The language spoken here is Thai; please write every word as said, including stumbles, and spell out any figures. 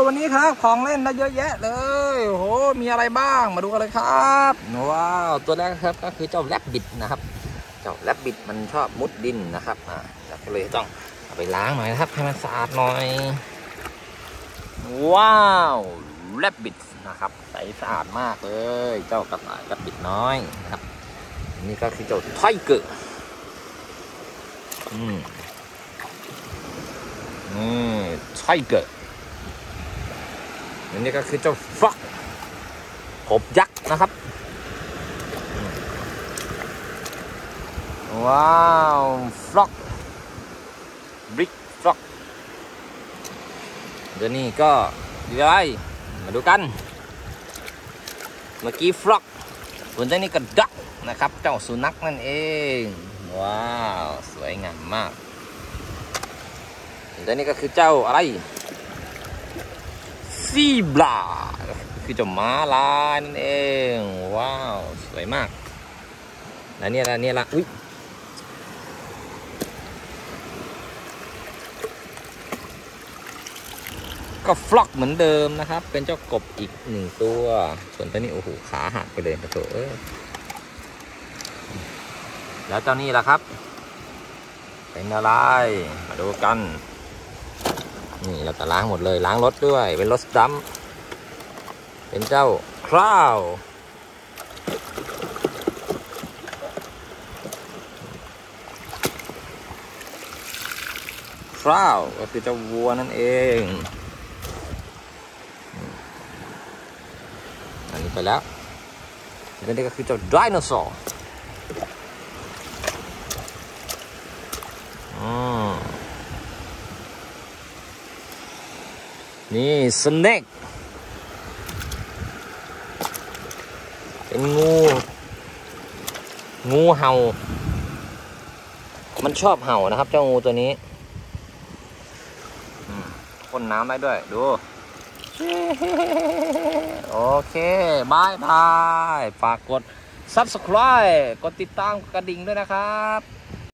ตัวนี้ครับของเล่นได้เยอะแยะเลยโอ้โหมีอะไรบ้างมาดูกันเลยครับว้าวตัวแรกครับก็คือเจ้าแรบบิทนะครับเจ้าแรบบิทมันชอบมุดดินนะครับอ่าก็เลยต้องเอาไปล้างหน่อยนะครับให้มันสะอาดหน่อยว้าวแรบบิทนะครับใสสะอาดมากเลยเจ้ากระต่ายแรบบิทน้อยนะครับนี่ก็คือเจ้าไทเกอร์อืมนี่ไทเกอร์อันนี้ก็คือเจ้าฟ็อกกบยักษ์นะครับว้าวฟล็อกบริกฟล็อกเดี๋ยวนี้ก็อะไรมาดูกันเมื่อกี้ฟล็อกส่วนตัวนี้ก็ดักนะครับเจ้าสุนัขนั่นเองว้าวสวยงามมากตัวนี้ก็คือเจ้าอะไรซีบราคือเจ้าม้าลายนั่นเองว้าวสวยมากแล้วเนี่ยละเนี่ยละอุ้ยก็ฟล็อกเหมือนเดิมนะครับเป็นเจ้ากบอีกหนึ่งตัวส่วนตัวนี้โอ้โหขาหักไปเลยโถเอ้ยแล้วเจ้านี่ล่ะครับเป็นอะไรมาดูกันนี่เราจะล้างหมดเลยล้างรถด้วยเป็นรถดัมเป็นเจ้าคราวคราวก็คือเจ้าวัวนั่นเองอันนี้ไปแล้วแล้วนี่ก็คือเจ้าไดโนเสาร์นี่สเนกเป็นงูงูเห่ามันชอบเห่านะครับเจ้างูตัวนี้พ่นน้ำได้ด้วยดูโอเคบายบายฝากกด ซับสไครบ์ กดติดตามกระดิ่งด้วยนะครับ